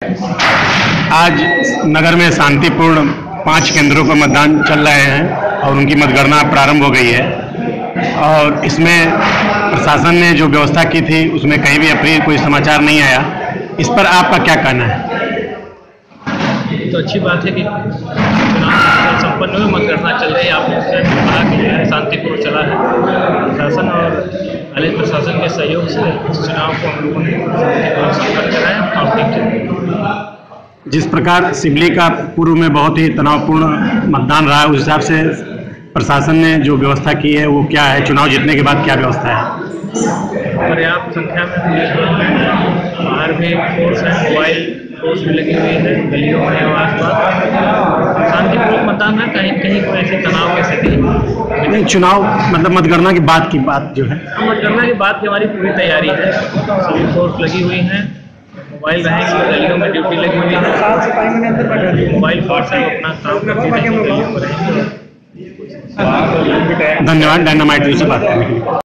आज नगर में शांतिपूर्ण 5 केंद्रों पर मतदान चल रहे हैं और उनकी मतगणना प्रारंभ हो गई है। और इसमें प्रशासन ने जो व्यवस्था की थी उसमें कहीं भी अप्रिय कोई समाचार नहीं आया। इस पर आपका क्या कहना है? तो अच्छी बात है कि चुनाव संपन्न हुए, मतगणना चल रही है। आपने कहा कि शांतिपूर्ण चला है। प्रशासन और कॉलेज प्रशासन के सहयोग से इस चुनाव को हम लोगों ने शांतिपूर्ण संपन्न कराया और ठीक। जिस प्रकार सिवली का पूर्व में बहुत ही तनावपूर्ण मतदान रहा है, उस हिसाब से प्रशासन ने जो व्यवस्था की है वो क्या है? चुनाव जीतने के बाद क्या व्यवस्था है? पर्याप्त संख्या में बाहर भी फोर्स है, मोबाइल फोर्स भी लगी हुई है, गलियों में और आसपास शांतिपूर्ण मतदान है। कहीं कहीं कोई ऐसी तनाव की स्थिति नहीं। चुनाव मतलब मतगणना की बात जो है, मतगणना की बात की हमारी पूरी तैयारी है। सभी फोर्स लगी हुई हैं, मोबाइल रहेंगे, गलियों में ड्यूटी लगी हुई है, मोबाइल फोर्स है अपना काम करती रहेंगे, गलियों में रहेंगे। धन्यवाद डायनामाइट न्यूज़ से बात करने के लिए।